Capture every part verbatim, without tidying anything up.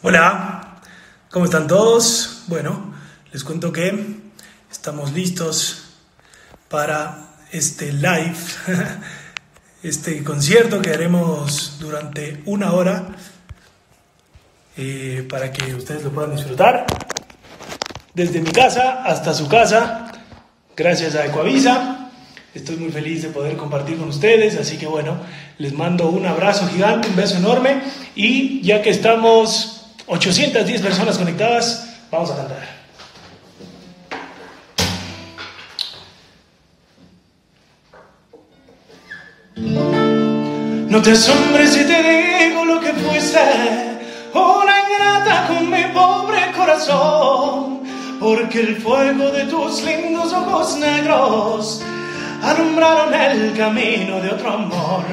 Hola, ¿cómo están todos? Bueno, les cuento que estamos listos para este live, este concierto que haremos durante una hora eh, para que ustedes lo puedan disfrutar desde mi casa hasta su casa, gracias a Ecuavisa. Estoy muy feliz de poder compartir con ustedes, así que bueno, les mando un abrazo gigante, un beso enorme, y ya que estamos ochocientas diez personas conectadas, vamos a cantar. No te asombres si te digo lo que fuiste, una ingrata con mi pobre corazón, porque el fuego de tus lindos ojos negros alumbraron el camino de otro amor.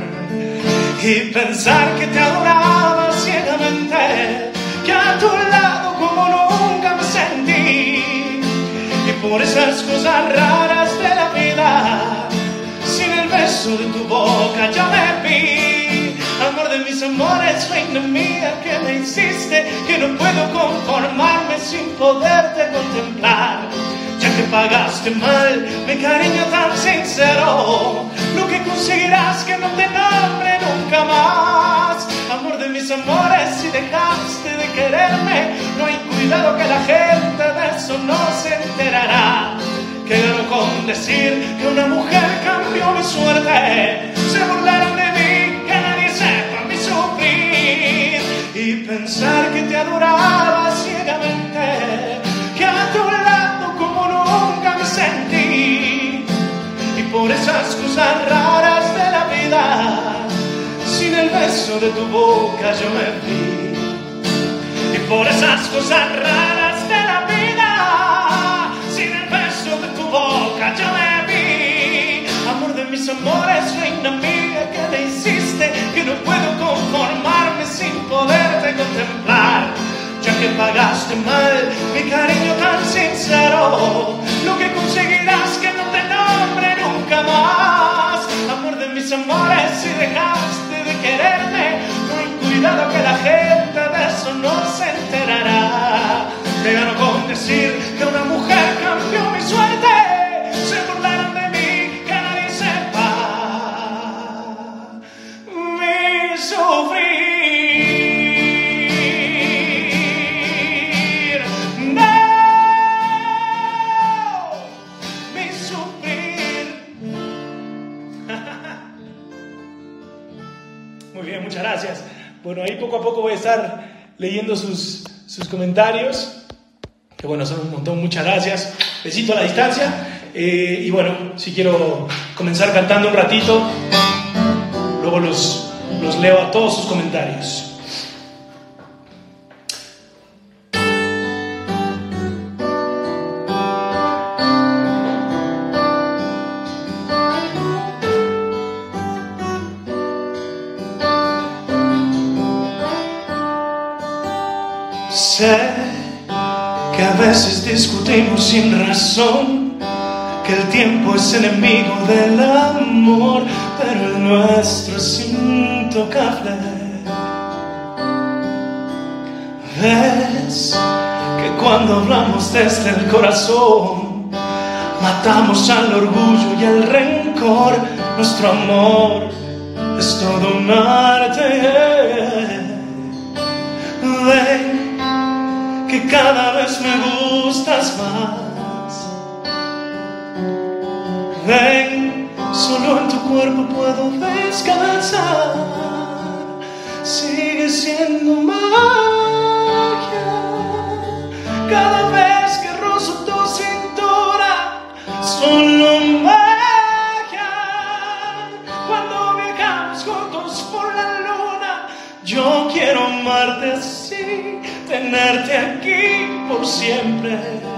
Y pensar que te adoraba ciegamente, que a tu lado como nunca me sentí, y por esas cosas raras de la vida, sin el beso de tu boca ya me vi. Amor de mis amores, reina mía, que me hiciste, que no puedo conformarme sin poderte contemplar. Ya que pagaste mal mi cariño tan sincero, lo que conseguirás que no te nombre nunca más. Amor de mis amores, si dejaste de quererme, no hay cuidado que la gente de eso no se enterará. Que gano con decir que una mujer cambió mi suerte, se burlaron de mí, que nadie sepa mi sufrir. Y pensar que te adoraba ciegamente, que a tu lado como nunca me sentí, y por esas cosas raras de la vida, sin el beso de tu boca yo me vi. Y por esas cosas raras de la vida, sin el beso de tu boca yo me vi. Amor de mis amores, reina mía, que me hiciste, que no puedo conformarme sin poderte contemplar. Ya que pagaste mal mi cariño tan sincero, lo que conseguirás que no te nombre nunca más. Amor de mis amores, si dejaste de quererme, no hay cuidado que la gente de eso no se enterará. Te gano con decir que una mujer cambió mi suerte, se burlaron de mí, que nadie sepa mi sufrir. Muy bien, muchas gracias. Bueno, ahí poco a poco voy a estar leyendo sus, sus comentarios, que bueno, son un montón, muchas gracias. Besito a la distancia. Eh, y bueno, si quiero comenzar cantando un ratito, luego los, los leo a todos sus comentarios. Sé que a veces discutimos sin razón, que el tiempo es enemigo del amor, pero el nuestro es intocable. Ves que cuando hablamos desde el corazón, matamos al orgullo y al rencor. Nuestro amor es todo un arte. Ven que cada vez me gustas más. Ven, solo en tu cuerpo puedo descansar. Sigue siendo magia cada vez que rozo tu cintura. Solo magia cuando viajamos juntos por la luna. Yo quiero amarte así, tenerte aquí por siempre.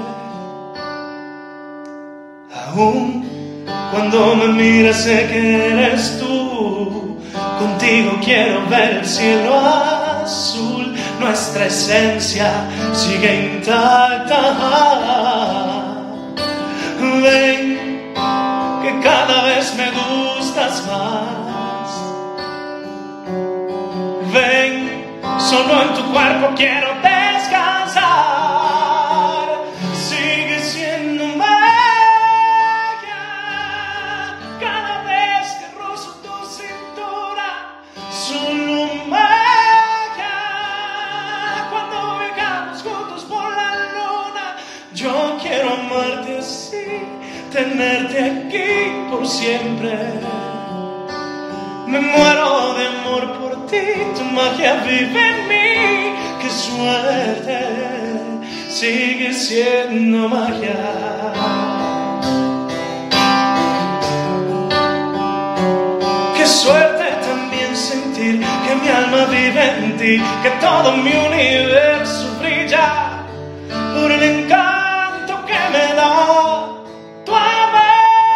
Aún cuando me miras sé que eres tú. Contigo quiero ver el cielo azul. Nuestra esencia sigue intacta. Ven, que cada vez me gustas más. Ven, solo en tu cuerpo quiero te tenerte aquí por siempre. Me muero de amor por ti, tu magia vive en mí. Qué suerte, sigue siendo magia. Qué suerte también sentir que mi alma vive en ti, que todo mi universo brilla por el encanto que me da tu amor.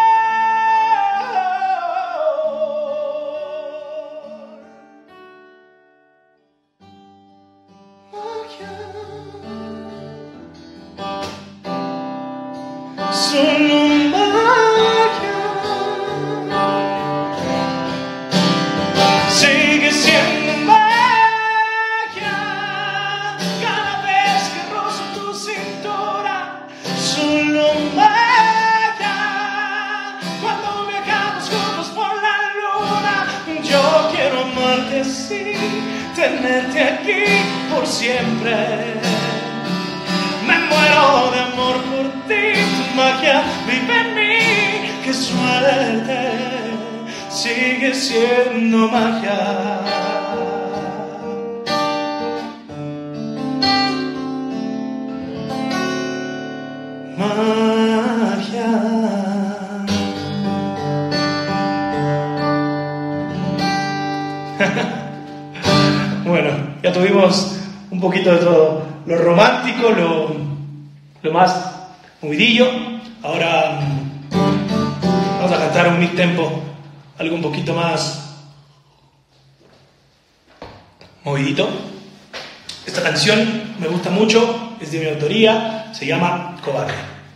Solo magia. Sigue siendo magia cada vez que rozo tu cintura. Solo magia cuando viajamos juntos por la luna. Yo quiero amarte así, tenerte aquí por siempre. Me muero de amor por ti, tu magia vive en mí. Qué suerte, sigue siendo magia. Magia. Bueno, ya tuvimos un poquito de todo, lo romántico, lo, lo más movidillo. Ahora vamos a cantar un mid-tempo, algo un poquito más movidito. Esta canción me gusta mucho, es de mi autoría, se llama Cobarde.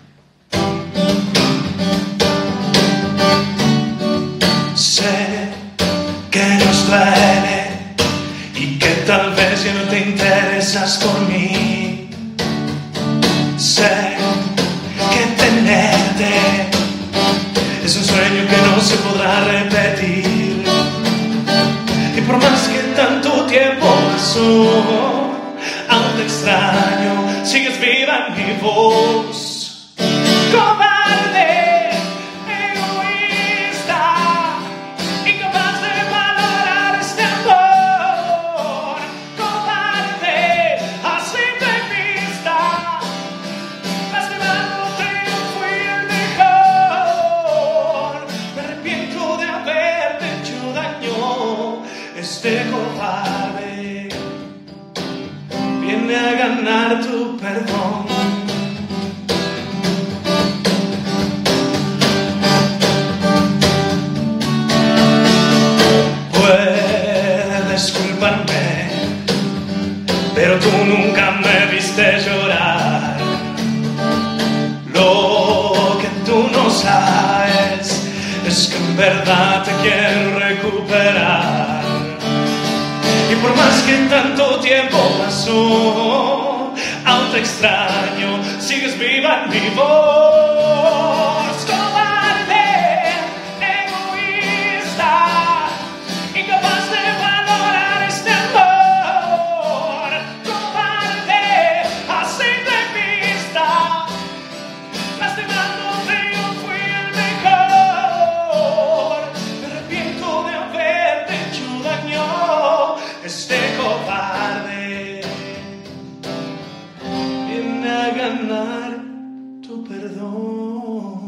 Sé que nos duele y que tal vez ya no te interesas por mí. Sé que tenerte es un sueño que no se podrá repetir. Y por más que tanto tiempo pasó, aún te extraño, sigues viva en mi voz. Cobarde, egoísta, incapaz de valorar este amor. Cobarde, a simple vista, lastimándote yo fui el mejor. Me arrepiento de haberte hecho daño. Este cobarde viene a ganar tu perdón. Puedes culparme, pero tú nunca me viste llorar. Lo que tú no sabes es que en verdad te quiero recuperar. Y por más que tanto tiempo pasó, aún te extraño, sigues viva en mi voz. Cobarde, egoísta, incapaz de valorar este amor. Cobarde, a simple vista, lastimándote yo fui el mejor. Me arrepiento de haberte hecho daño. Este cobarde viene a ganar tu perdón.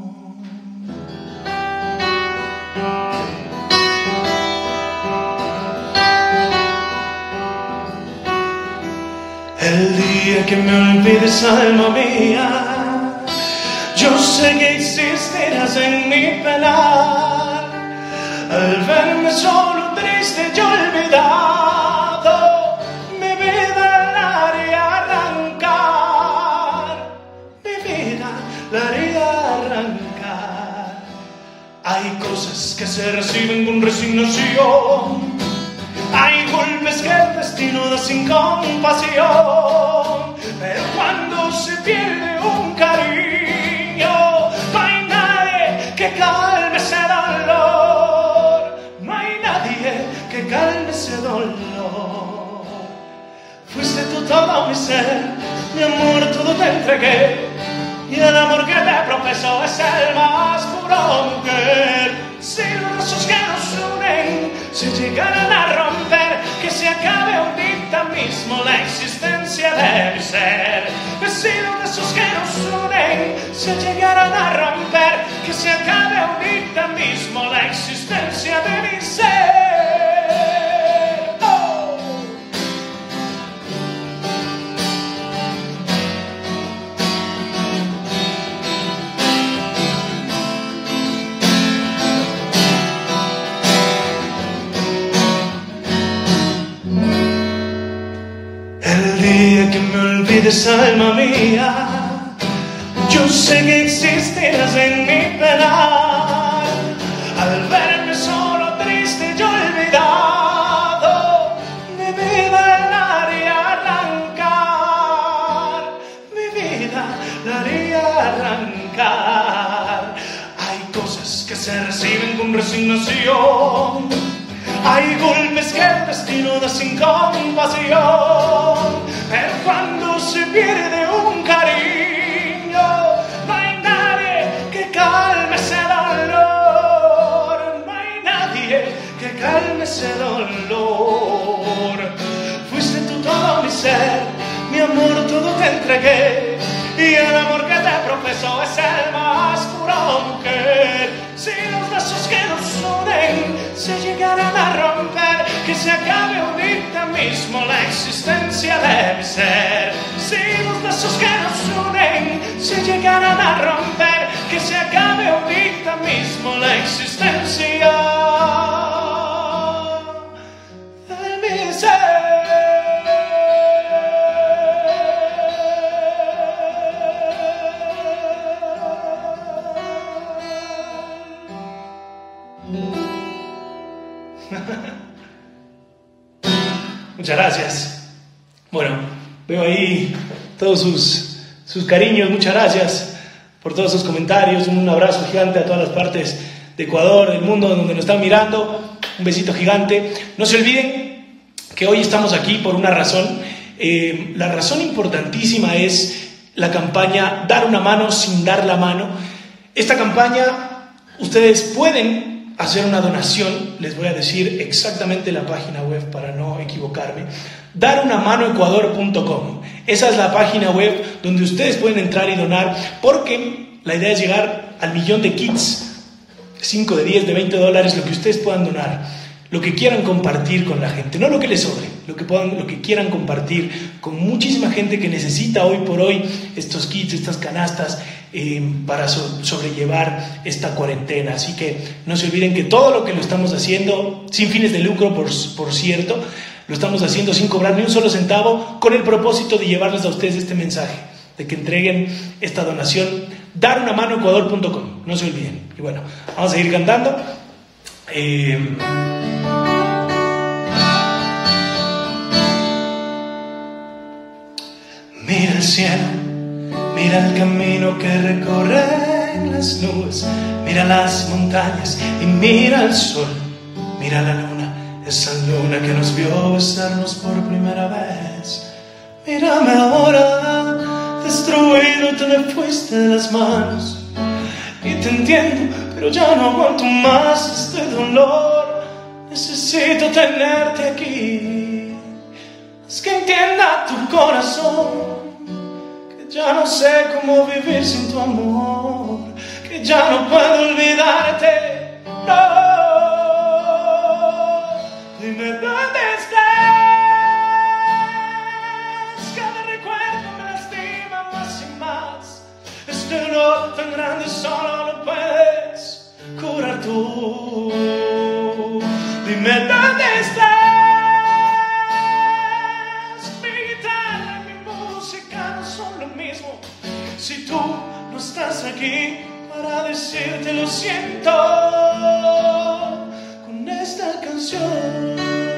El día que me olvides, alma mía, yo sé que existirás en mi penar. Al verme solo, triste y olvidado, mi vida la haría arrancar. Mi vida la haría arrancar. Hay cosas que se reciben con resignación. Hay golpes que el destino da sin compasión. Pero cuando se pierde un cariño, no hay nadie que calme ese dolor. No hay nadie que calme ese dolor. Fuiste tú todo mi ser, mi amor, todo te entregué. y el amor que te profeso es el más puro, mujer. Si los lazos que nos unen se llegaran a romper, que se acabe ahorita mismo la existencia de mi ser. Si los lazos que nos unen se llegaran a romper, que se acabe ahorita mismo la existencia de mi ser. El día que me olvides, alma mía, yo sé que existirás en mi penar. Al verme solo, triste y olvidado, mi vida la haría arrancar, mi vida la haría arrancar. Hay cosas que se reciben con resignación, hay golpes que el destino da sin compasión, pero cuando se pierde un cariño, no hay nadie que calme ese dolor, no hay nadie que calme ese dolor. Fuiste tú todo mi ser, mi amor todo te entregué, y el amor que te profeso es el más puro, mujer. Si los lazos que nos unen se llegaran a romper, que se acabe ahorita mismo la existencia de mi ser. Si los lazos que nos unen se llegaran a romper, que se acabe ahorita mismo la existencia de mi ser. Muchas gracias. Bueno, veo ahí todos sus, sus cariños. Muchas gracias por todos sus comentarios. Un abrazo gigante a todas las partes de Ecuador, del mundo donde nos están mirando. Un besito gigante. No se olviden que hoy estamos aquí por una razón. Eh, la razón importantísima es la campaña Dar una mano sin dar la mano. Esta campaña, ustedes pueden hacer una donación. Les voy a decir exactamente la página web para no equivocarme: dar una mano ecuador punto com. Esa es la página web donde ustedes pueden entrar y donar, porque la idea es llegar al millón de kits, cinco, de diez, de veinte dólares, lo que ustedes puedan donar, lo que quieran compartir con la gente, no lo que les sobre, lo que puedan, lo que quieran compartir con muchísima gente que necesita hoy por hoy estos kits, estas canastas, eh, para so- sobrellevar esta cuarentena. Así que no se olviden que todo lo que lo estamos haciendo, sin fines de lucro, por, por cierto, lo estamos haciendo sin cobrar ni un solo centavo, con el propósito de llevarles a ustedes este mensaje, de que entreguen esta donación. dar una mano ecuador punto com, no se olviden. Y bueno, vamos a seguir cantando. Eh... Mira el cielo, mira el camino que recorren las nubes, mira las montañas y mira el sol, mira la luna, esa luna que nos vio besarnos por primera vez. Mírame ahora, destruido te me fuiste de las manos, y te entiendo, pero ya no aguanto más este dolor. Necesito tenerte aquí, haz que entienda tu corazón, que ya no sé cómo vivir sin tu amor, que ya no puedo olvidarte, no. Dime dónde estás, cada recuerdo me lastima más y más. Este dolor tan grande solo lo puedes curar tú. Dime dónde estás, mi guitarra y mi música no son lo mismo si tú no estás aquí para decirte lo siento con esta canción.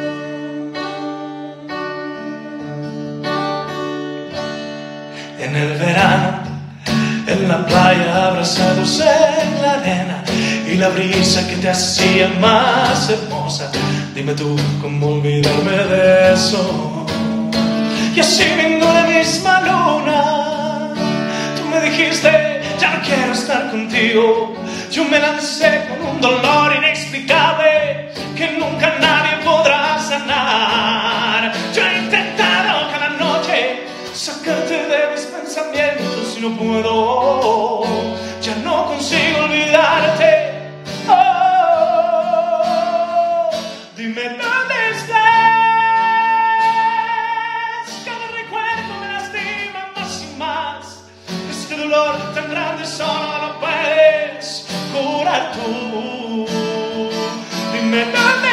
En el verano, en la playa, abrazados en la arena, y la brisa que te hacía más hermosa. Dime tú cómo olvidarme de eso. Y así viendo la misma luna, tú me dijiste contigo. Yo me lancé con un dolor inexplicable que nunca nadie podrá sanar. Yo he intentado cada noche sacarte de mis pensamientos y no puedo, ya no consigo olvidarte. Oh, dime dónde estás. Cada recuerdo me lastima más y más. Este dolor tan grande solo lo puedes curar tú. Dime dónde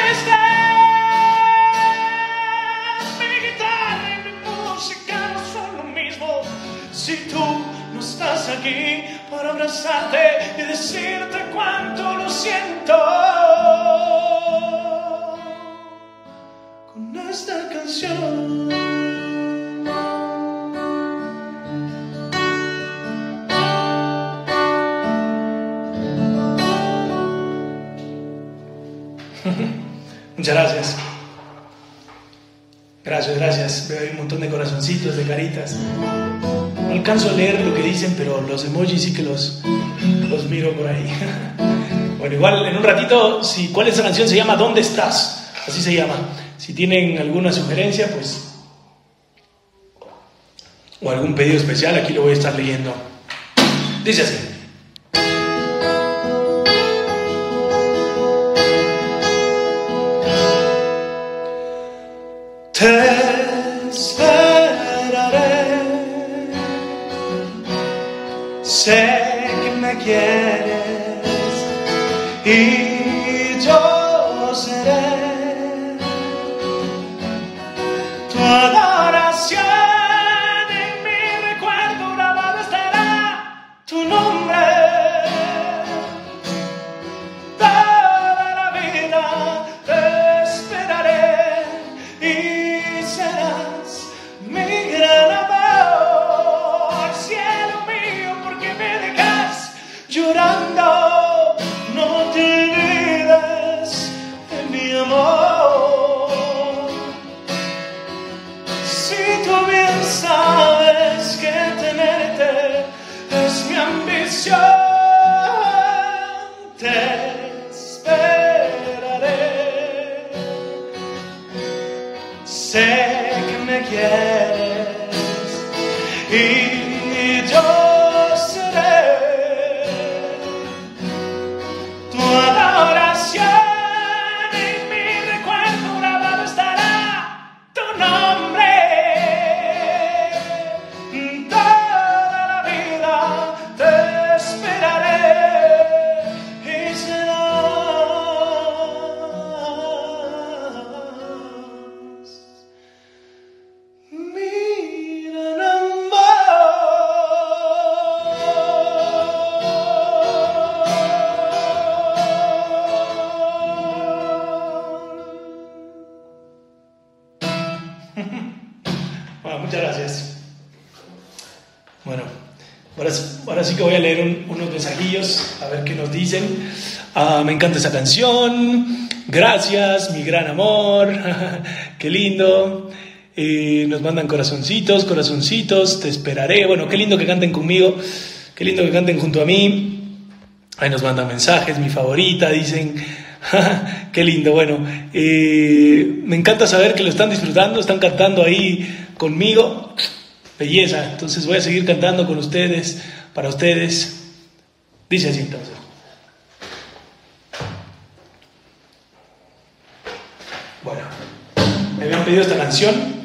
estás. Mi guitarra y mi música no son lo mismo si tú no estás aquí para abrazarte y decirte cuánto lo siento. Con esta canción muchas gracias. Gracias, gracias. Veo ahí un montón de corazoncitos, de caritas. No alcanzo a leer lo que dicen, pero los emojis sí que los, los miro por ahí. Bueno, igual en un ratito, si, ¿cuál es esa canción? Se llama ¿Dónde estás? Así se llama. Si tienen alguna sugerencia, pues, o algún pedido especial, aquí lo voy a estar leyendo. Dice así. Te esperaré, sé que me quieres y yo seré tu adoración. En mi recuerdo grabado estará tu nombre. Toda la vida te esperaré y serás mi gran amor. Cielo mío, ¿por qué me dejas llorando? No te olvides de mi amor. Si tú bien sabes que tenerte es mi ambición, te esperaré. Sé que me quieres y yo seré tu adoración. En mi recuerdo grabado estará tu nombre. Toda la vida te esperaré y serás mi gran amor. Bueno, muchas gracias. Bueno, ahora, ahora sí que voy a leer un- unos mensajillos, a ver qué nos dicen. Ah, me encanta esa canción. Gracias, mi gran amor. Qué lindo. Eh, nos mandan corazoncitos, corazoncitos. Te esperaré. Bueno, qué lindo que canten conmigo. Qué lindo que canten junto a mí. Ahí nos mandan mensajes. Mi favorita, dicen. Qué lindo. Bueno, eh, me encanta saber que lo están disfrutando. Están cantando ahí conmigo. Belleza. Entonces voy a seguir cantando con ustedes, para ustedes. Dice así entonces. Bueno, me habían pedido esta canción.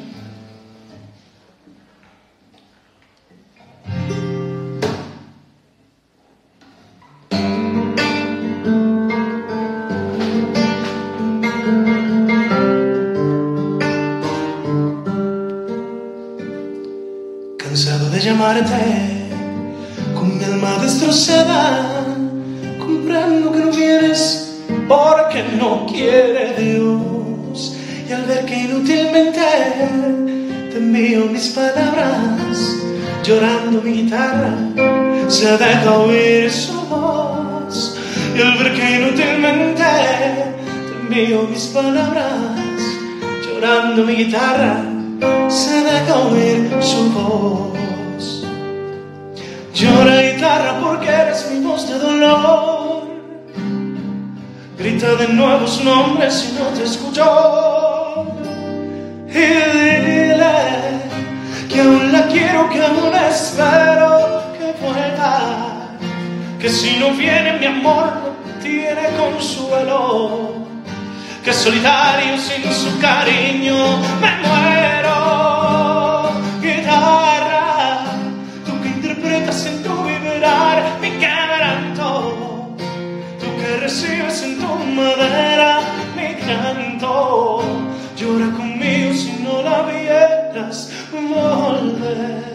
Cansado de llamarte, con mi alma destrozada, comprendo que no vienes porque no quiere Dios. Y al ver que inútilmente te envío mis palabras, llorando mi guitarra se deja oír su voz. Y al ver que inútilmente te envío mis palabras, llorando mi guitarra se deja oír su voz. Llora guitarra porque eres mi voz de dolor. Grita de nuevo su nombre si no te escuchó. Y dile que aún la quiero, que aún espero que vuelva. Que si no viene mi amor no tiene consuelo. Que solitario sin su cariño me muero. Guitarra, tú que interpretas en tu vibrar mi quebranto, tú que recibes en tu madera mi canto, llora conmigo si no la vieras volver.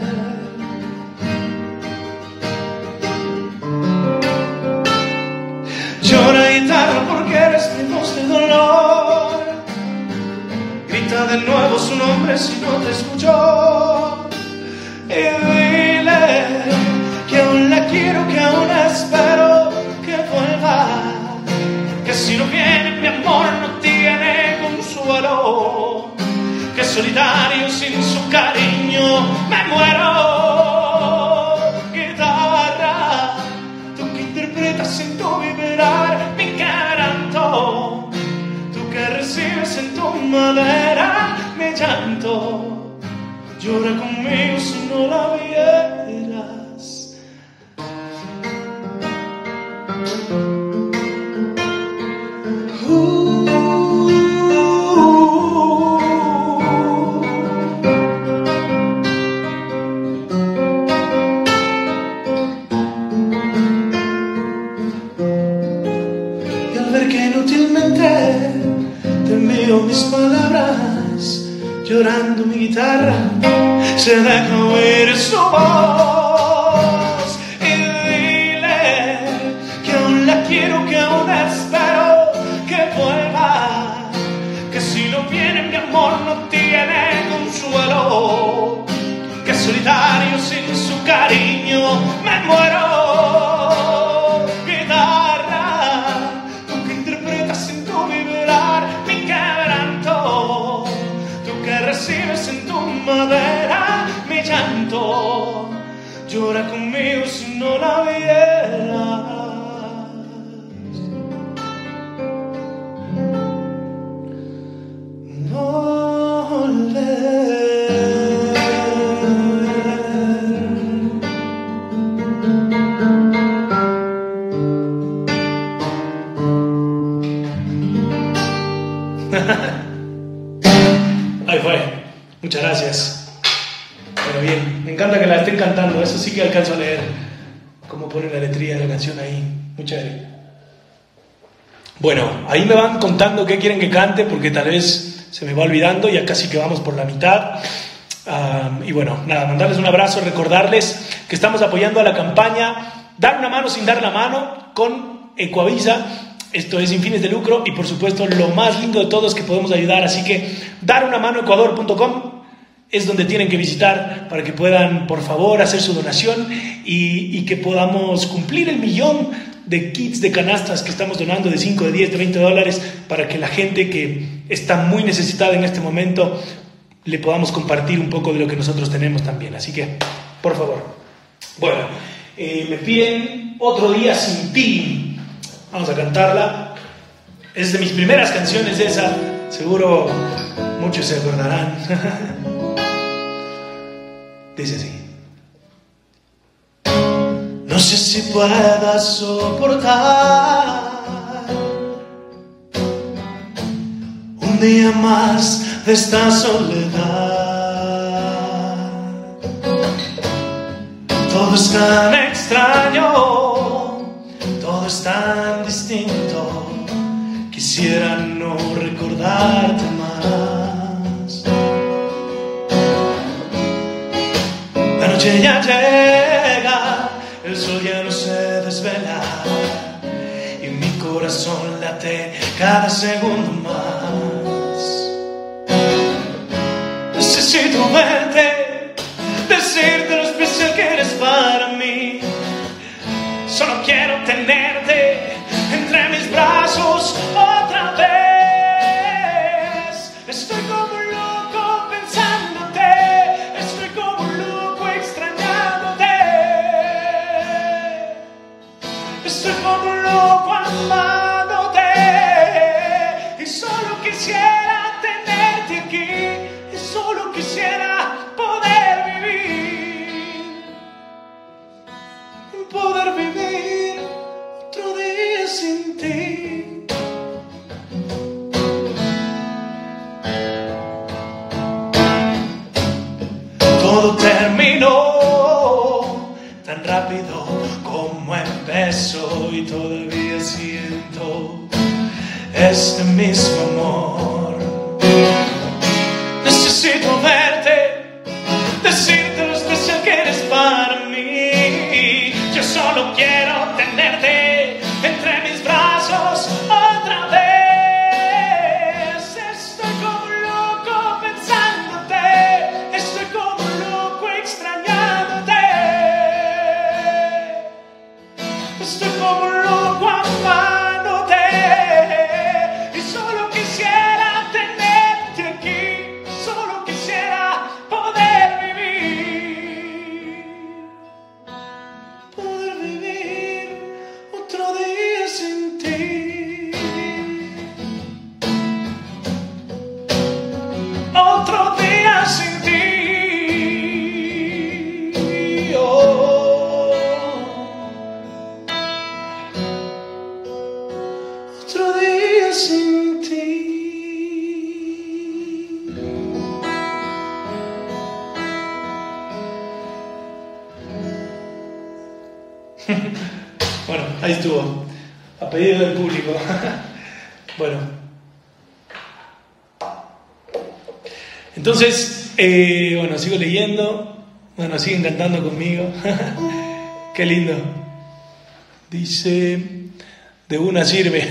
Llora guitarra porque eres mi voz de dolor. Grita de nuevo su nombre si no te escuchó. Y dile que aún la quiero, que aún espero que vuelva. Que si no viene mi amor no tiene consuelo. Que solitario sin su cariño me muero. Guitarra, tú que interpretas en tu vibrar mi quebranto, tú que recibes en tu madera mi llanto, llora conmigo si no la vieras. Uh. Te envío mis palabras, llorando mi guitarra se deja oír su voz. Y dile que aún la quiero, que aún espero que vuelva. Que si no viene mi amor no tiene consuelo. Que solitario sin su cariño me muero. Guitarra, tú que interpretas en tu vibrar mi quebranto, tú que recibes en tu madera mi llanto, llora conmigo si no la vieras. Volver. Ahí fue, muchas gracias. Pero bien, me encanta que la estén cantando, eso sí que alcanzo a leer cómo pone la letrilla de la canción ahí, muy chévere. Bueno, ahí me van contando qué quieren que cante, porque tal vez se me va olvidando, ya casi que vamos por la mitad. Um, y bueno, nada, mandarles un abrazo, recordarles que estamos apoyando a la campaña Dar una mano sin dar la mano con Ecoavisa. Esto es sin fines de lucro y por supuesto lo más lindo de todo es que podemos ayudar, así que dar una mano ecuador punto com es donde tienen que visitar para que puedan por favor hacer su donación y, y que podamos cumplir el millón de kits de canastas que estamos donando de cinco, de diez, de veinte dólares para que la gente que está muy necesitada en este momento le podamos compartir un poco de lo que nosotros tenemos también, así que por favor. Bueno, eh, me piden Otro día sin ti. Vamos a cantarla. Es de mis primeras canciones esa. Seguro muchos se acordarán. Dice así. No sé si pueda soportar un día más de esta soledad. Todo es tan extraño, todo es tan distinto, quisiera no recordarte más. La noche ya llega, el sol ya no se desvela y mi corazón late cada segundo más. Necesito verte, decirte lo especial que eres para mí. Solo quiero tenerte entre mis brazos otra vez. Estoy como loco pensándote, estoy como loco extrañándote. Estoy olvidó cómo empezó y todavía siento este mismo amor. Necesito verte, decirte lo especial que eres para mí. Yo solo quiero tenerte entre mis brazos otra vez. Estoy como loco pensándote, estoy como loco extrañándote. Estoy como loco amándote y solo quisiera tenerte aquí, solo quisiera poder vivir, poder vivir otro día sin ti, otro día sin ti. Oh. Otro día sin ti. Bueno, ahí estuvo, a pedido del público. Bueno, entonces, eh, bueno, sigo leyendo. Bueno, siguen cantando conmigo. Qué lindo. Dice, de una sirve.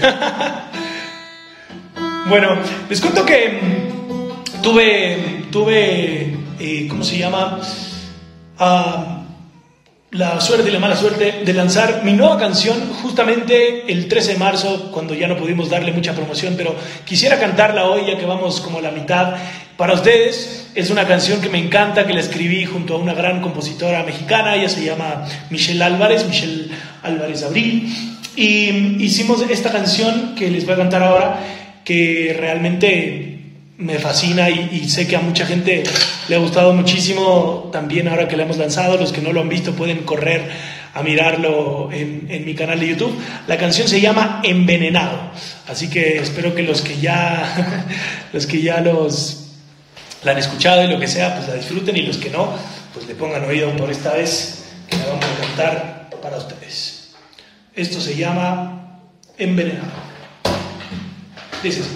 Bueno, les cuento que mm, tuve, tuve, eh, ¿cómo se llama? Ah, la suerte y la mala suerte de lanzar mi nueva canción justamente el trece de marzo, cuando ya no pudimos darle mucha promoción, pero quisiera cantarla hoy, ya que vamos como a la mitad. Para ustedes es una canción que me encanta, que la escribí junto a una gran compositora mexicana. Ella se llama Michelle Álvarez, Michelle Álvarez Abril, y hicimos esta canción que les voy a cantar ahora, que realmente me fascina y, y sé que a mucha gente le ha gustado muchísimo también ahora que la hemos lanzado. Los que no lo han visto pueden correr a mirarlo en, en mi canal de YouTube. La canción se llama Envenenado, así que espero que los que ya los que ya los la han escuchado y lo que sea, pues la disfruten, y los que no, pues le pongan oído por esta vez, que la vamos a cantar para ustedes. Esto se llama Envenenado. Dice así.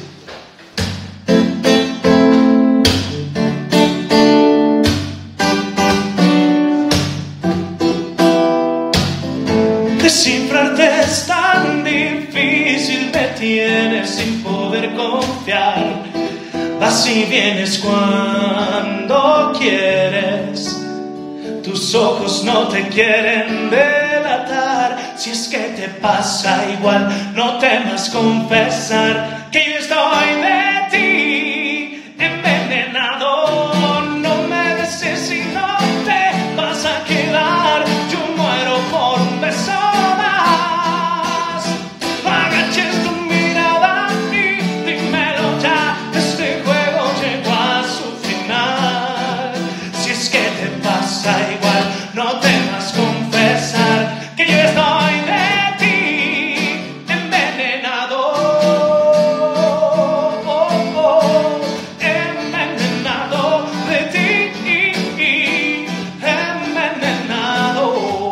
Descifrarte es tan difícil, me tienes sin poder confiar. Vas y vienes cuando quieres, tus ojos no te quieren delatar. Si es que te pasa igual, no temas confesar que yo estoy de ti envenenado. No me beses y no te vas a quedar, yo muero por un beso más. Agaches tu mirada y dímelo ya, este juego llegó a su final. Si es que te pasa igual, no temas confesar que yo estoy de ti envenenado. Oh, oh, envenenado de ti, envenenado.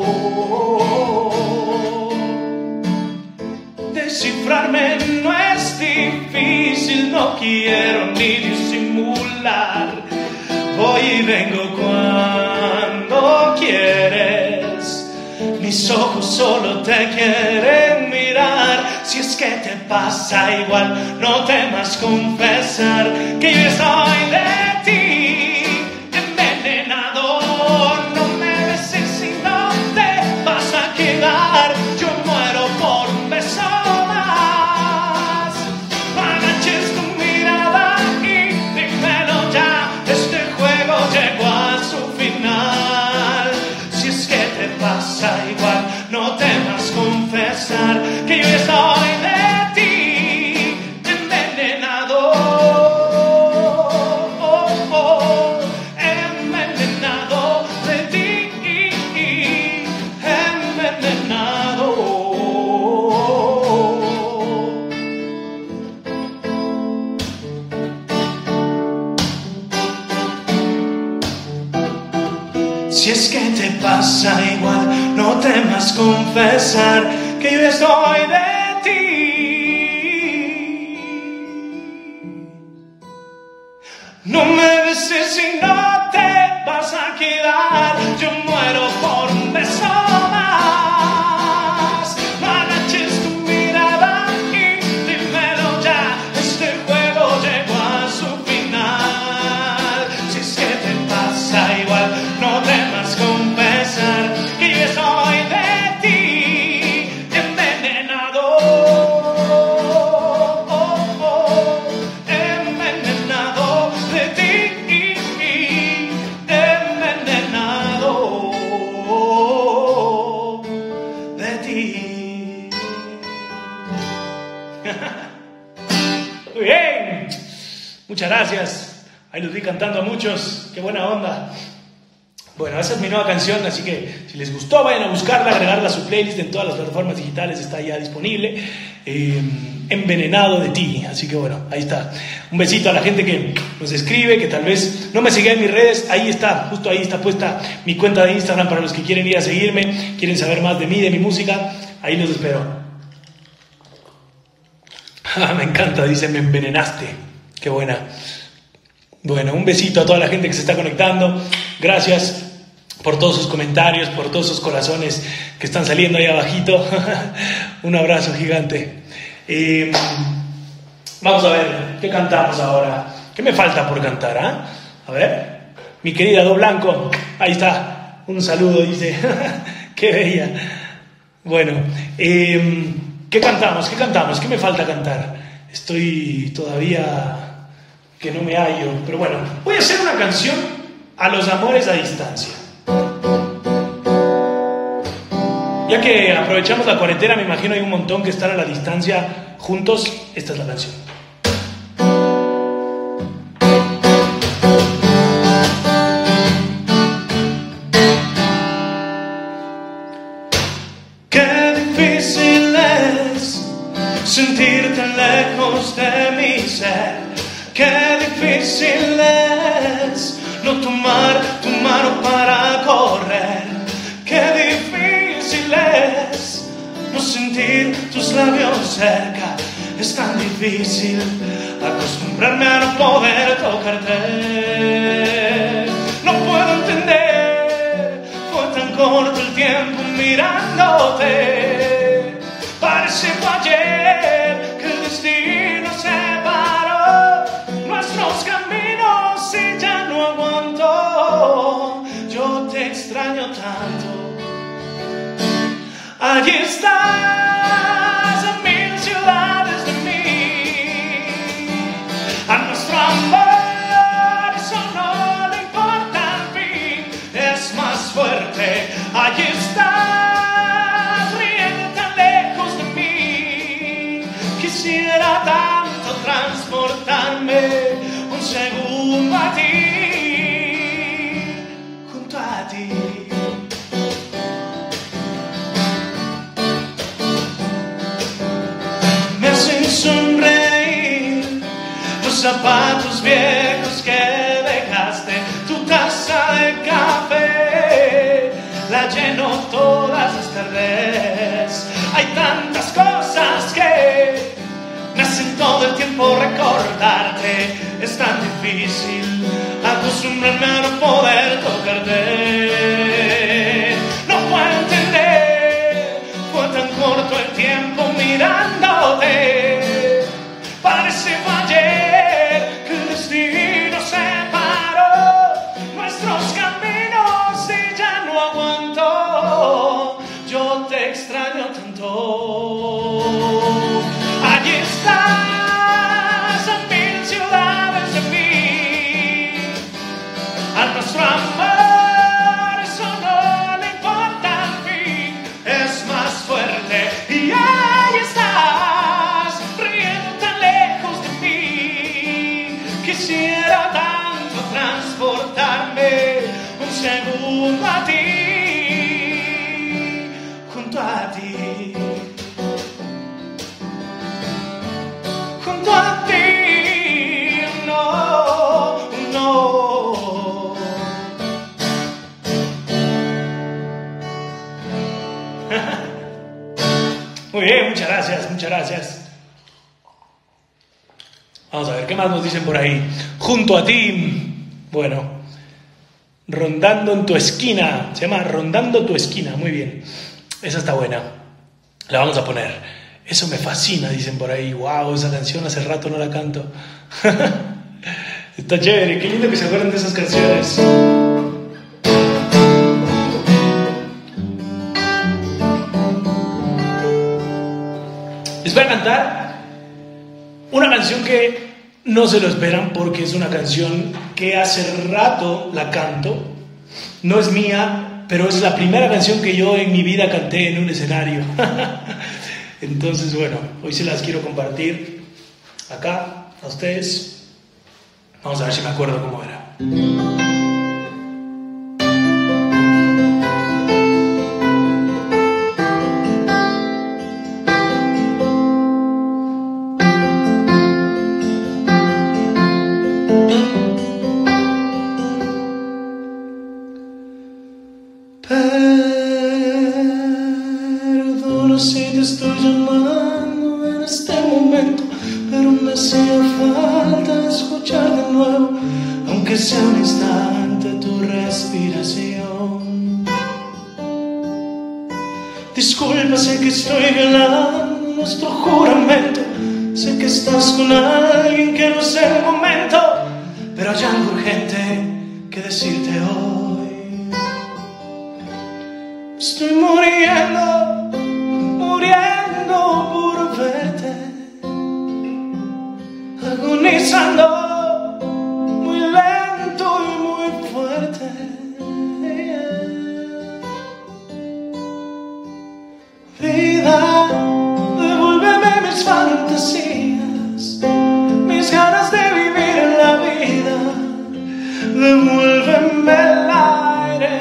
Descifrarme no es difícil, no quiero ni disimular. Voy y vengo cuando quieres, mis ojos solo te quieren mirar. Si es que te pasa igual, no temas confesar que yo estoy de ti envenenado. No me beses y no te vas a quedar, yo muero por un beso más. Agaches tu mirada y dímelo ya, este juego llegó a su final. Si es que te pasa igual, no temas confesar que yo estoy de ti envenenado. Oh, oh, envenenado de ti, envenenado. Si es que te pasa igual, no temas confesar que yo estoy de ti. No me beses si no te vas a quedar, yo muero por un beso más. No agaches tu mirada y dímelo ya, este juego llegó a su final. Si es que te pasa igual, no temas confesar que yo soy de ti, envenenado, oh, oh, envenenado de ti, envenenado de ti. Muy bien, muchas gracias. Ahí los vi cantando a muchos, qué buena onda. Bueno, esa es mi nueva canción, así que si les gustó vayan a buscarla, agregarla a su playlist en todas las plataformas digitales, está ya disponible. eh, Envenenado de ti, así que bueno, ahí está. Un besito a la gente que nos escribe, que tal vez no me siga en mis redes, ahí está, justo ahí está puesta mi cuenta de Instagram para los que quieren ir a seguirme, quieren saber más de mí, de mi música, ahí los espero. Me encanta, dice, me envenenaste, qué buena. Bueno, un besito a toda la gente que se está conectando. Gracias por todos sus comentarios, por todos sus corazones que están saliendo ahí abajito. Un abrazo gigante. Eh, vamos a ver, ¿qué cantamos ahora? ¿Qué me falta por cantar? ¿eh? A ver, mi querida Do Blanco, ahí está. Un saludo, dice. Qué bella. Bueno, eh, ¿qué cantamos? ¿Qué cantamos? ¿Qué me falta cantar? Estoy todavía... que no me hallo, pero bueno, voy a hacer una canción a los amores a distancia. Ya que aprovechamos la cuarentena, me imagino hay un montón que están a la distancia juntos. Esta es la canción. Qué difícil es sentirte lejos de mi ser. Qué difícil es no tomar tu mano para correr. Qué difícil es no sentir tus labios cerca. Es tan difícil acostumbrarme a no poder tocarte. No puedo entender, fue tan corto el tiempo mirándote. Parece fue ayer que el destino separó nuestros caminos y ya no aguanto. Yo te extraño tanto. Allí estás a mil ciudades de mí. A nuestro amor eso no le importa al fin. Es más fuerte. Allí estás riendo tan lejos de mí. Quisiera tanto transportarme un segundo a ti, junto a ti. Me hacen sonreír los zapatos viejos que dejaste, tu taza de café, la lleno todas las tardes. Hay tantas cosas que me hacen todo el tiempo recordarte. Es tan difícil acostumbrarme a no poder tocarte. No puedo entender, fue tan corto el tiempo mirándote. Parece fue ayer que el destino separó nuestros caminos y ya no aguanto. Yo te extraño tanto. Allí estás a mil ciudades de mí. A nuestro amor Muy bien, muchas gracias, muchas gracias. Vamos a ver, ¿qué más nos dicen por ahí? Junto a ti, bueno, rondando en tu esquina, se llama Rondando tu esquina, muy bien, esa está buena, la vamos a poner. Eso me fascina, dicen por ahí, wow, esa canción hace rato no la canto. Está chévere, qué lindo que se acuerden de esas canciones. Les voy a cantar una canción que no se lo esperan porque es una canción que hace rato la canto. No es mía, pero es la primera canción que yo en mi vida canté en un escenario. Entonces, bueno, hoy se las quiero compartir acá a ustedes. Vamos a ver si me acuerdo cómo era. Perdona si te estoy llamando en este momento, pero me hacía falta escuchar de nuevo, aunque sea un instante, tu respiración. Disculpa, sé que estoy violando nuestro juramento, sé que estás con alguien que no es el momento, pero hay algo urgente que decirte hoy. Estoy muriendo, muriendo por verte, agonizando, muy lento y muy fuerte. Vida, devuélveme mis fantasías, mis ganas de vivir en la vida, devuélveme el aire.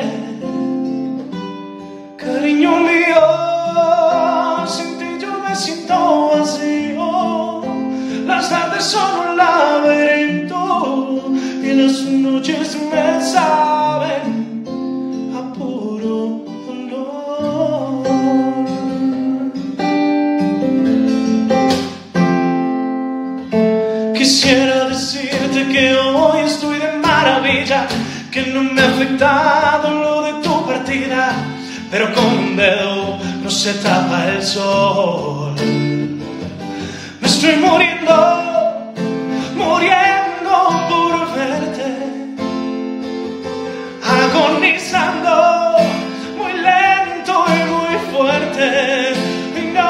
Cariño mío, sin ti yo me siento vacío. Las tardes son un laberinto y las noches me saben a puro dolor. Quisiera decirte que hoy estoy de maravilla, que no me ha afectado lo de tu partida, pero con un dedo no se tapa el sol. Me estoy muriendo, muriendo por verte, agonizando, muy lento y muy fuerte. Y no,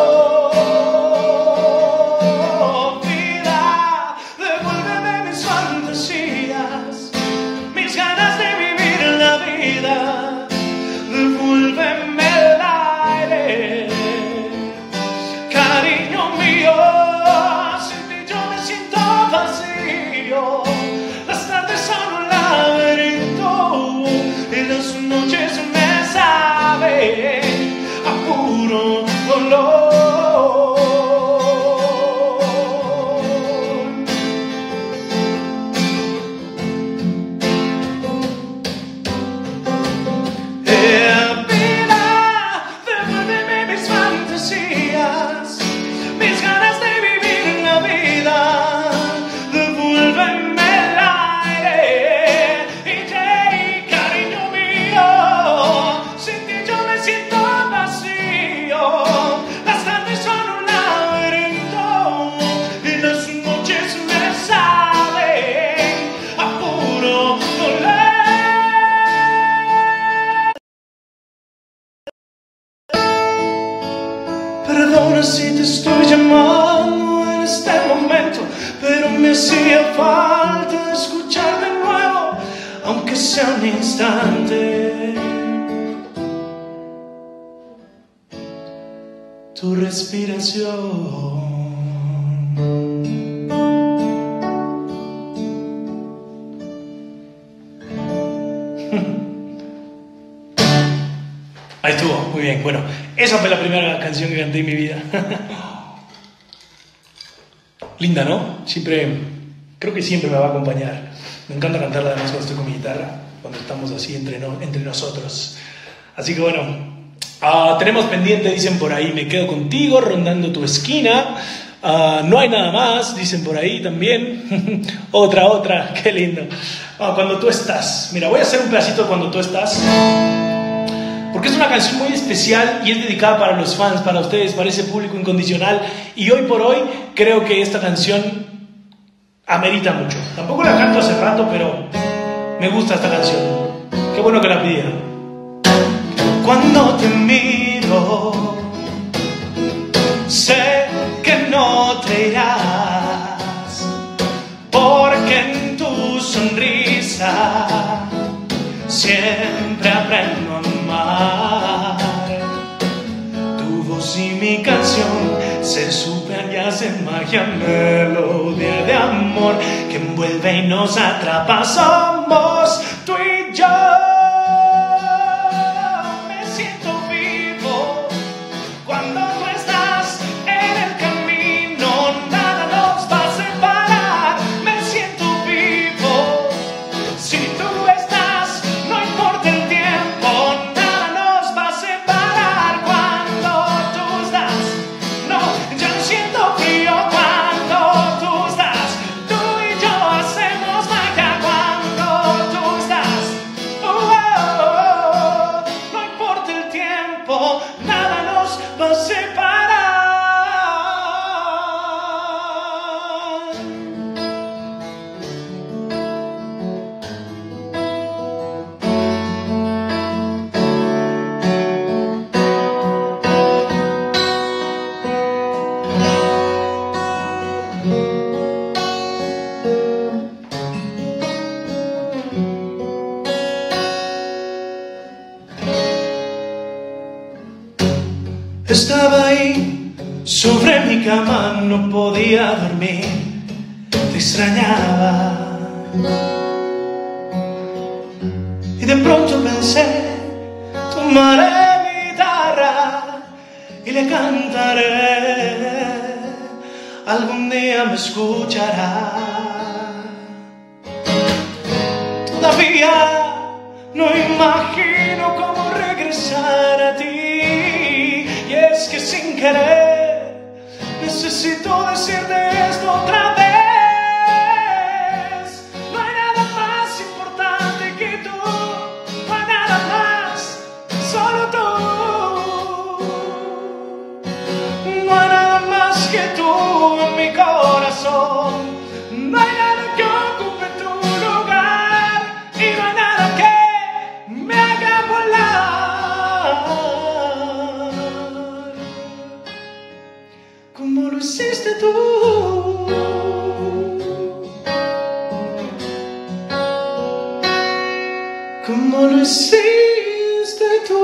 vida, devuélveme mis fantasías, mis ganas de vivir la vida. Devuélveme el aire, cariño mío, sin ti yo me siento vacío. Las tardes son un laberinto y las noches me saben a puro dolor. Mis ganas de vivir la vida, devuélveme el aire. Y hey, cariño mío, sin ti yo me siento vacío. Las tardes son un laberinto y las noches me saben a puro dolor. Perdona si te estoy llamando en este momento, pero me hacía falta escuchar de nuevo, aunque sea un instante, tu respiración. Ahí estuvo, muy bien. Bueno, esa fue la primera canción que canté en mi vida. Linda, ¿no? Siempre, creo que siempre me va a acompañar. Me encanta cantarla además cuando estoy con mi guitarra, cuando estamos así entre, no, entre nosotros. Así que bueno, Uh, tenemos pendiente, dicen por ahí, me quedo contigo, rondando tu esquina. Uh, no hay nada más, dicen por ahí también. otra, otra, qué lindo. Uh, cuando tú estás. Mira, voy a hacer un pedacito de Cuando tú estás, porque es una canción muy especial y es dedicada para los fans, para ustedes, para ese público incondicional. Y hoy por hoy creo que esta canción amerita mucho. Tampoco la canto hace rato, pero me gusta esta canción. Qué bueno que la pidieron. Cuando te miro, sé que no te irás, porque en tu sonrisa siempre aprendo a amar. Tu voz y mi canción se superan y hacen magia, melodía de amor que envuelve y nos atrapa. Somos tú y yo. Estaba ahí sobre mi cama, no podía dormir, te extrañaba. Y de pronto pensé, tomaré mi guitarra y le cantaré, algún día me escuchará. Todavía no imagino cómo regresar a ti. Es que sin querer necesito decirte esto otra vez. No hay nada más importante que tú, no hay nada más, solo tú. No hay nada más que tú en mi corazón. No hay nada que ocupe tu lugar y no hay nada que me haga volar como lo hiciste tú, como lo hiciste tú.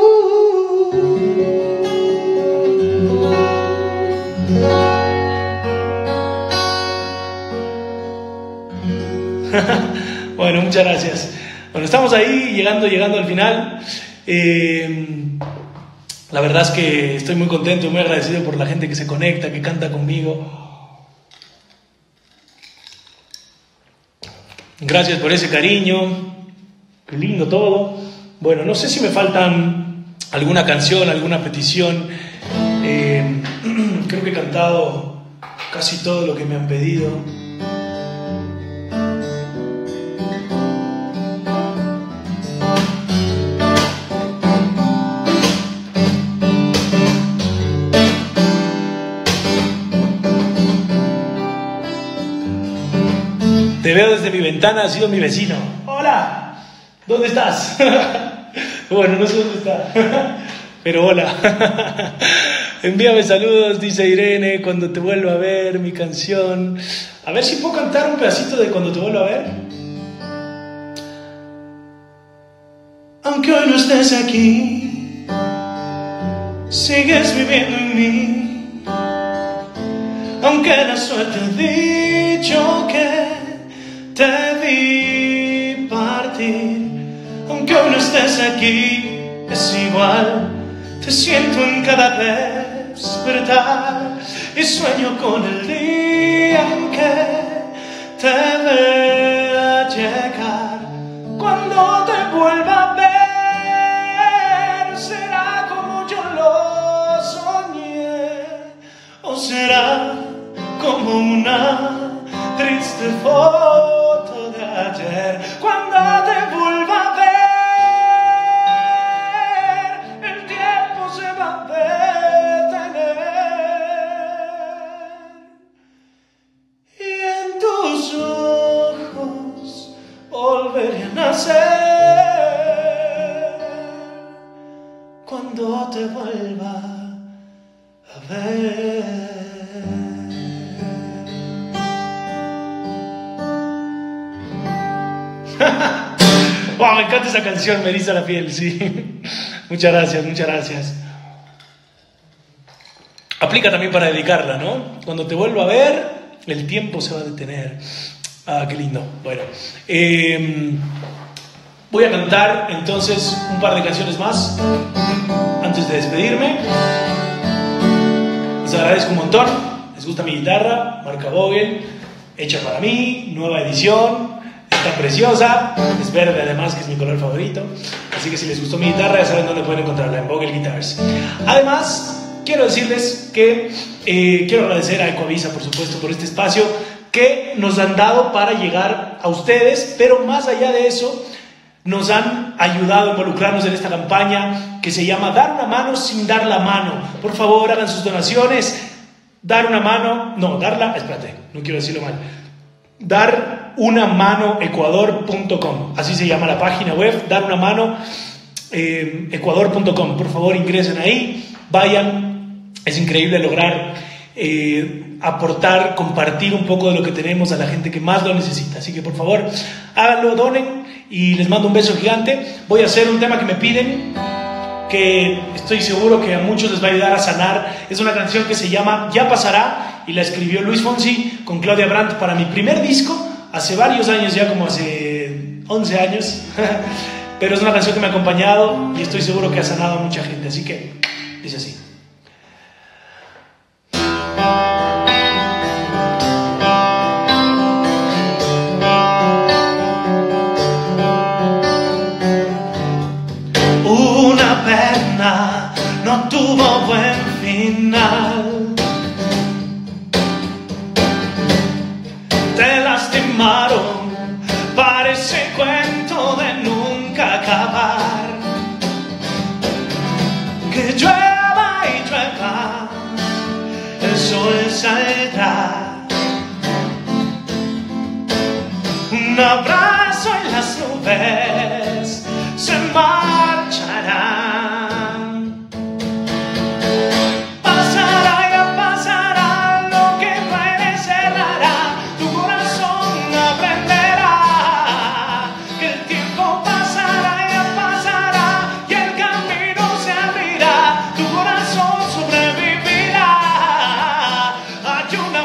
Bueno, muchas gracias. Bueno, estamos ahí llegando, llegando al final. Eh, La verdad es que estoy muy contento y muy agradecido por la gente que se conecta, que canta conmigo. Gracias por ese cariño. Qué lindo todo. Bueno, no sé si me faltan alguna canción, alguna petición. Eh, creo que he cantado casi todo lo que me han pedido. Te veo desde mi ventana, has sido mi vecino. Hola, ¿dónde estás? Bueno, no sé dónde está, pero hola. Envíame saludos, dice Irene, cuando te vuelva a ver, mi canción. A ver si puedo cantar un pedacito de Cuando te vuelva a ver. Aunque hoy no estés aquí, sigues viviendo en mí. Aunque la suerte ha dicho que te vi partir, aunque hoy no estés aquí, es igual, te siento en cada despertar y sueño con el día en que te vea llegar. Cuando te vuelva a ver, será como yo lo cuando te vuelva a ver. Wow, me encanta esa canción, me eriza la piel, sí. Muchas gracias, muchas gracias. Aplica también para dedicarla, ¿no? Cuando te vuelva a ver, el tiempo se va a detener. Ah, qué lindo. Bueno, eh, voy a cantar entonces un par de canciones más antes de despedirme. Les agradezco un montón. Les gusta mi guitarra, marca Vogel, hecha para mí, nueva edición. Está preciosa, es verde además, que es mi color favorito. Así que si les gustó mi guitarra, ya saben dónde pueden encontrarla, en Vogel Guitars. Además, quiero decirles que eh, quiero agradecer a Ecoavisa, por supuesto, por este espacio que nos han dado para llegar a ustedes, pero más allá de eso, nos han ayudado a involucrarnos en esta campaña que se llama Dar una mano sin dar la mano. Por favor, hagan sus donaciones. Dar una mano, no, darla, espérate, no quiero decirlo mal. dar una mano ecuador punto com, así se llama la página web, dar una mano ecuador punto com. Por favor, ingresen ahí, vayan. Es increíble lograr eh, aportar, compartir un poco de lo que tenemos a la gente que más lo necesita. Así que por favor, háganlo, donen, y les mando un beso gigante. Voy a hacer un tema que me piden, que estoy seguro que a muchos les va a ayudar a sanar. Es una canción que se llama Ya Pasará, y la escribió Luis Fonsi con Claudia Brandt para mi primer disco, hace varios años, ya como hace once años. Pero es una canción que me ha acompañado y estoy seguro que ha sanado a mucha gente. Así que dice así. Una pena no tuvo buen final. Te lastimaron, parece cuento de nunca acabar. Que llueva y llueva, el sol saldrá. Un abrazo en las nubes se marcharán. Pasará, ya pasará, lo que puede cerrará. Tu corazón aprenderá que el tiempo pasará, ya pasará, y el camino se abrirá. Tu corazón sobrevivirá. Hay una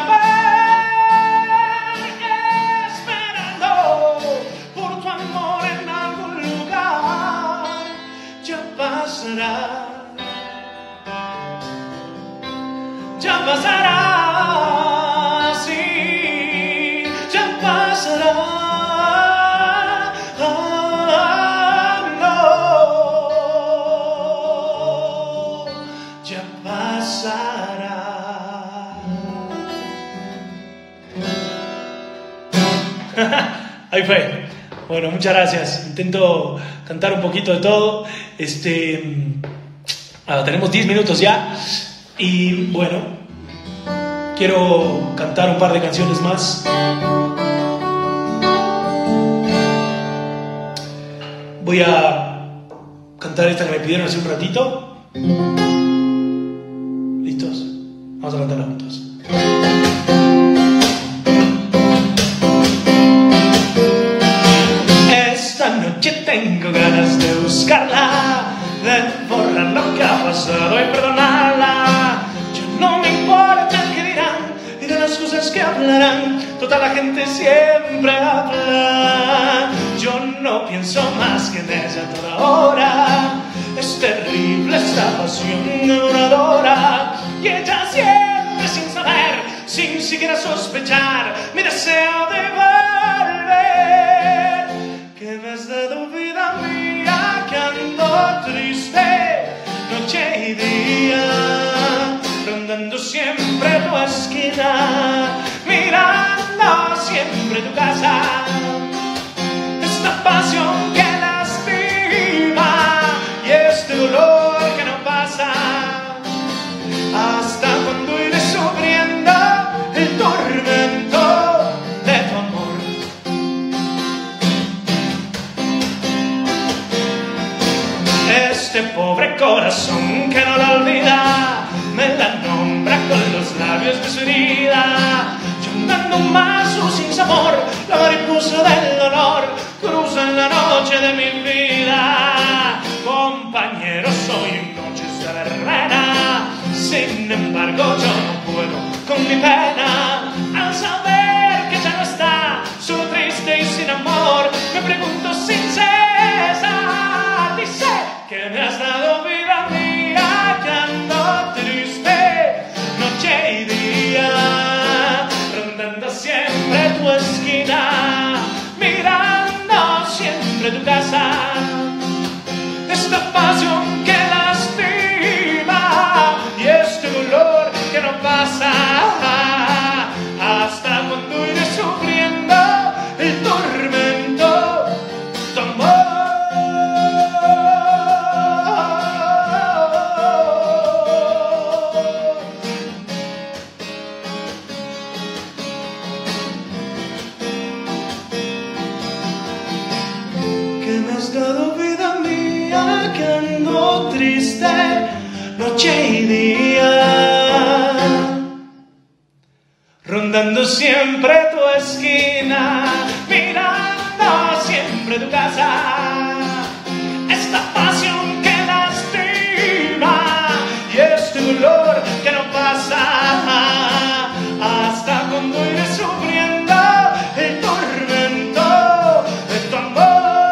vez esperando por tu amor en algún lugar. Ya pasará, ya pasará, sí, ya pasará. Ah, no, ya pasará. Ahí fue. Bueno, muchas gracias. Intento cantar un poquito de todo. Este, ah, tenemos diez minutos ya. Y bueno, quiero cantar un par de canciones más. Voy a cantar esta que me pidieron hace un ratito. ¿Listos? Vamos a cantarla juntos. Esta noche tengo ganas de buscarla, de borrar lo que ha pasado y perdonarla. Yo no me importa el que dirán y de las cosas que hablarán. Toda la gente siempre habla. Yo no pienso más que en ella toda hora. Es terrible esta pasión devoradora, y ella siempre sin saber, sin siquiera sospechar, mi deseo de volver. Que me has dado vida mía, que ando triste noche y día, rondando siempre tu esquina, mirando siempre tu casa. Esta pasión que lastima y este dolor que no pasa, hasta cuando iré sufriendo el tormento de tu amor. este pobre corazón que no la olvida, me la nombra con los labios de su herida. Llamando más su sinsabor, la mariposa del dolor cruza en la noche de mi vida. Compañero, soy en noches de verbena, sin embargo yo no puedo con mi pena. Al saber que ya no está, solo triste y sin amor, me pregunto sin cesar. Dice que me has dado vida mía, que ando triste noche y día, rondando siempre tu esquina, mirando siempre tu casa. Esta pasión que lastima y este dolor que no pasa, hasta cuando iré sufriendo el tormento, tu amor. Que me has dado vida mía, que ando triste noche y día, rondando siempre tu esquina, mirando siempre tu casa. Esta pasión que lastima y este dolor que no pasa, hasta cuando iré sufriendo el tormento de tu amor.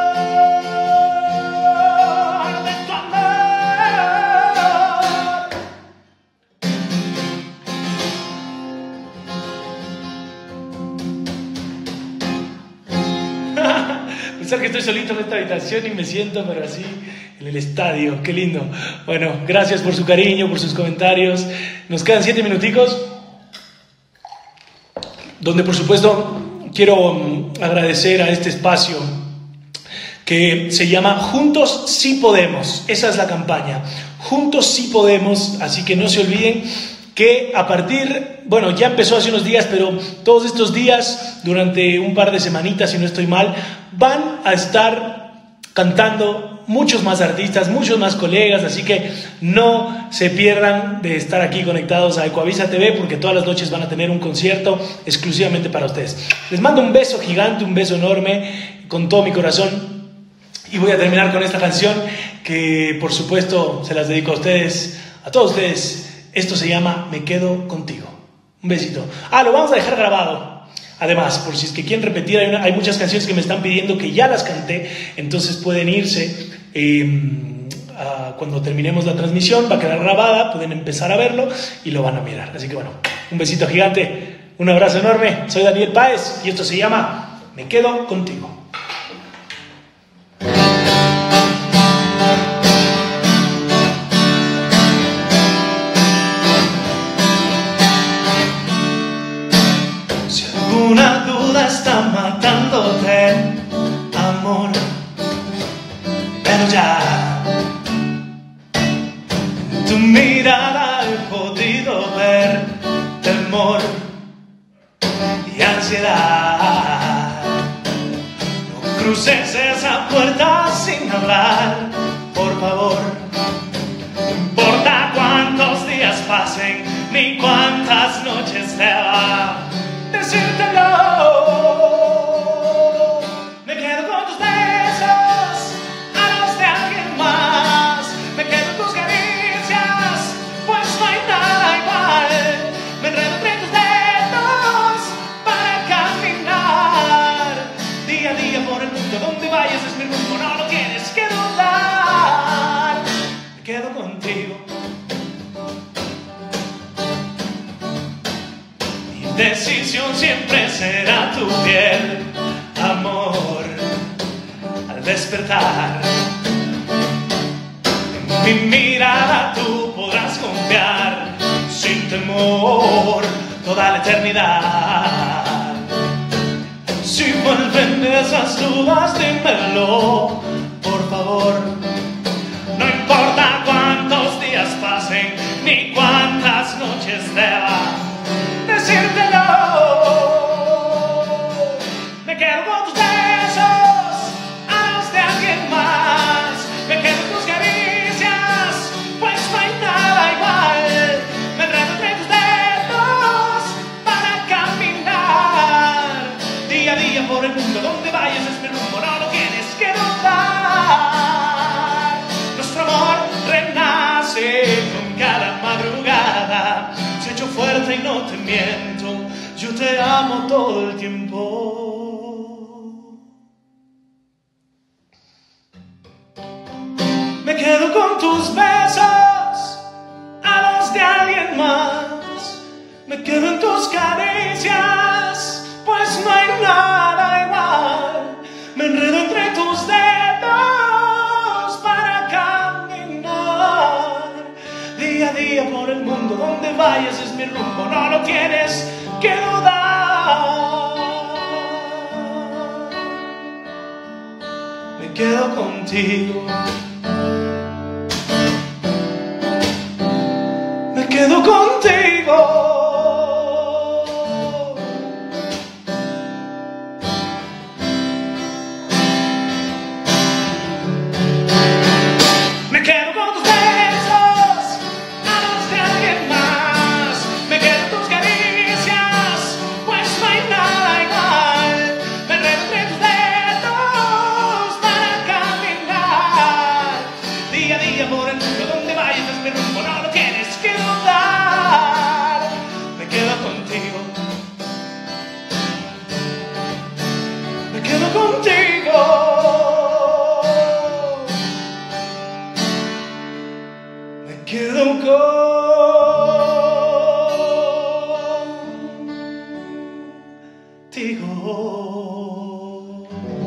Pensar que estoy solito en esta habitación y me siento, pero así, en el estadio. Qué lindo. Bueno, gracias por su cariño, por sus comentarios. Nos quedan siete minuticos, donde por supuesto quiero agradecer a este espacio que se llama Juntos Sí Podemos. Esa es la campaña. Juntos Sí Podemos, así que no se olviden que a partir, bueno, ya empezó hace unos días, pero todos estos días, durante un par de semanitas, si no estoy mal, van a estar cantando muchos más artistas, muchos más colegas, así que no se pierdan de estar aquí conectados a Ecuavisa T V, porque todas las noches van a tener un concierto exclusivamente para ustedes. Les mando un beso gigante, un beso enorme, con todo mi corazón, y voy a terminar con esta canción que, por supuesto, se las dedico a ustedes, a todos ustedes. Esto se llama Me Quedo Contigo. Un besito. Ah, lo vamos a dejar grabado. Además, por si es que quieren repetir, hay, una, hay muchas canciones que me están pidiendo que ya las canté, entonces pueden irse eh, a, cuando terminemos la transmisión, va a quedar grabada, pueden empezar a verlo y lo van a mirar. Así que bueno, un besito gigante, un abrazo enorme. Soy Daniel Páez y esto se llama Me Quedo Contigo. Una duda está matándote, amor, pero ya en tu mirada he podido ver temor y ansiedad. No cruces esa puerta sin hablar, por favor. No importa cuántos días pasen ni cuántas noches te va decírtelo. Me quedo con tus besos a los de alguien más, me quedo en tus caricias, pues no hay nada igual. Me enredo entre tus dedos para caminar día a día por el mundo. Donde vayas es mi rumbo, no lo tienes que dudar. Me quedo contigo. Decisión siempre será tu piel, amor, al despertar. En mi mirada tú podrás confiar sin temor toda la eternidad. Si vuelven esas dudas, dímelo, por favor. No importa cuántos días pasen ni cuántas noches deba decírtelo. Me quedo con tus besos a los de alguien más, me quedo en tus cariños. y no te miento, yo te amo todo el tiempo. Me quedo con tus besos, a los de alguien más. Me quedo en tus caricias, pues no hay nada igual. Me enredo entre tus dedos para caminar. Día a día por el mundo, donde vayas es mi rumbo, no lo tienes que dudar. Me quedo contigo. Me quedo contigo. Me quedo con tus besos, a los de alguien más. Me quedo en tus caricias, pues no hay nada igual. Me enredo entre tus dedos para caminar. Día a día por el mundo, donde vayas es mi rumbo, no lo tienes que dudar. Me quedo contigo. Me quedo contigo. Me quedo contigo.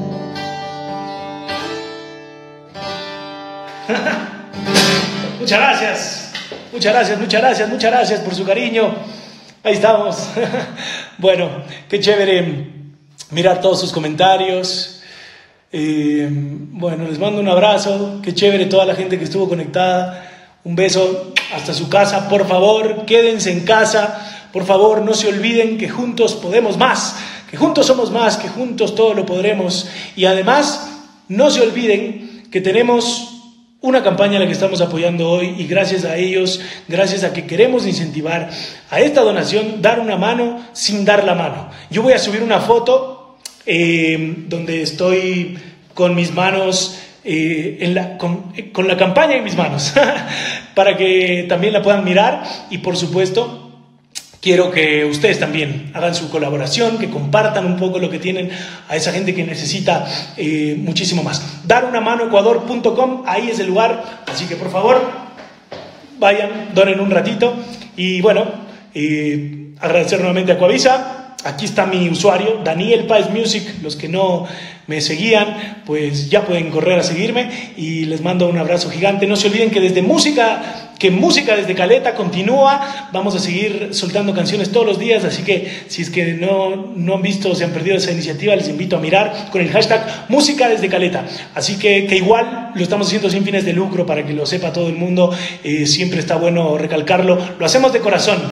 Muchas gracias, muchas gracias, muchas gracias, muchas gracias por su cariño. Ahí estamos. Bueno, qué chévere mirar todos sus comentarios. Eh, bueno, les mando un abrazo. Qué chévere toda la gente que estuvo conectada. Un beso hasta su casa. Por favor, quédense en casa. Por favor, no se olviden que juntos podemos más, que juntos somos más, que juntos todo lo podremos. Y además, no se olviden que tenemos una campaña a la que estamos apoyando hoy, y gracias a ellos, gracias a que queremos incentivar a esta donación, dar una mano sin dar la mano. Yo voy a subir una foto eh, donde estoy con mis manos, eh, en la, con, con la campaña en mis manos, para que también la puedan mirar. Y por supuesto, quiero que ustedes también hagan su colaboración, que compartan un poco lo que tienen a esa gente que necesita eh, muchísimo más. dar una mano ecuador punto com, ahí es el lugar, así que por favor, vayan, donen un ratito. Y bueno, eh, agradecer nuevamente a Coavisa. Aquí está mi usuario, Daniel Páez Music. Los que no me seguían, pues ya pueden correr a seguirme, y les mando un abrazo gigante. No se olviden que desde música, que música desde Caleta continúa. Vamos a seguir soltando canciones todos los días, así que si es que no, no han visto o se han perdido esa iniciativa, les invito a mirar con el hashtag música desde Caleta. Así que, que igual lo estamos haciendo sin fines de lucro, para que lo sepa todo el mundo. Eh, siempre está bueno recalcarlo, lo hacemos de corazón.